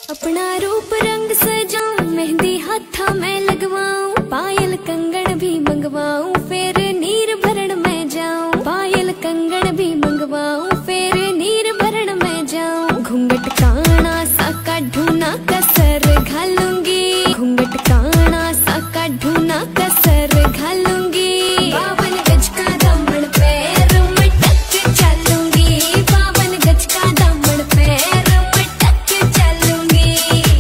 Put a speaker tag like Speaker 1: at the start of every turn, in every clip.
Speaker 1: अपना रूप रंग सजाऊं, मेहंदी हाथा में लगवाऊं, पायल कंगन भी मंगवाऊं, फिर नीर भरण में जाऊं। पायल कंगन भी मंगवाऊं, फिर नीर भरण में जाऊं। घूंघट काना सा काढूं कसर घालूंगी, घूंघट काना सा काढूं कसर घालूंगी। 52 गज का दामन पैर मटक चलूंगी, 52 गज का दामन पैर मटक चलूंगी।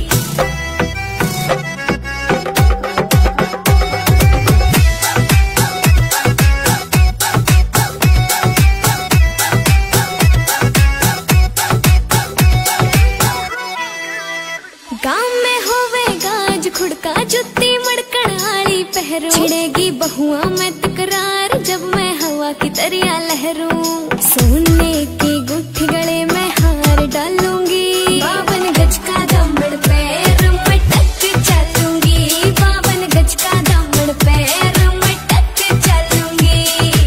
Speaker 1: गाँव में होवेगा आज खुड़का, जुत्ती मड़कण आली पहरू, छिड़ेगी बहुआ में तकरार जब मैं हवा की तरिया लहरूं। सोने की गुठी गले में हार डालूंगी, 52 गज का दामन पैर मटक चलूंगी, 52 गज का दामन पैर मटक चलूंगी।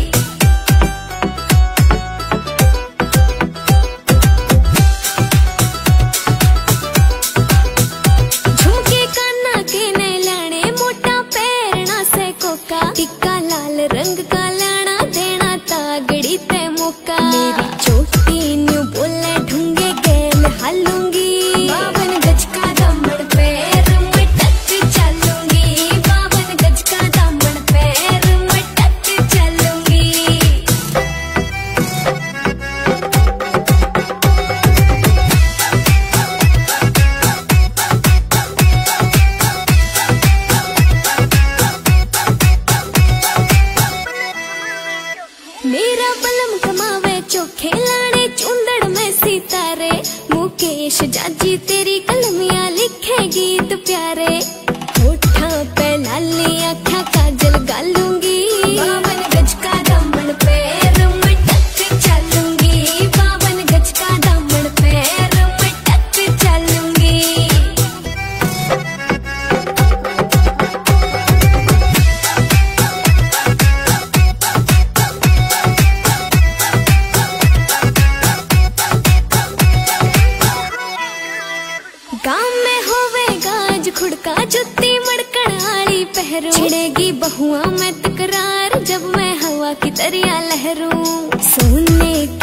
Speaker 1: झुमके काना के नए लाने, मोटा पैरना से कोका, टिक्का लाल रंग का लाना, देना तागड़ी ते मौका। मेरी चोटी न्यू बोले ढूंगे गेल हालूंगी, 52 गज का दामन पैर मटक चलूंगी, 52 गज का दामन पैर मटक चलूंगी। मेरा बलम कमावे चोखे लाने, चूंदड़ में सितारे, मुकेश जाजी तेरी कलमियां लिखे गीत प्यारे। होठा पे लाली आँखा काजल गालूंगी, 52 गज का दामन पैर मटक चलूंगी, 52 गज का दामन पैर मटक चलूंगी। गाँव में होवेगा आज खुड़का, जुत्ती मड़कण आली पहरू, छिड़ेगी बहुआ में तकरार जब मैं हवा की तरिया लहरूं। सोने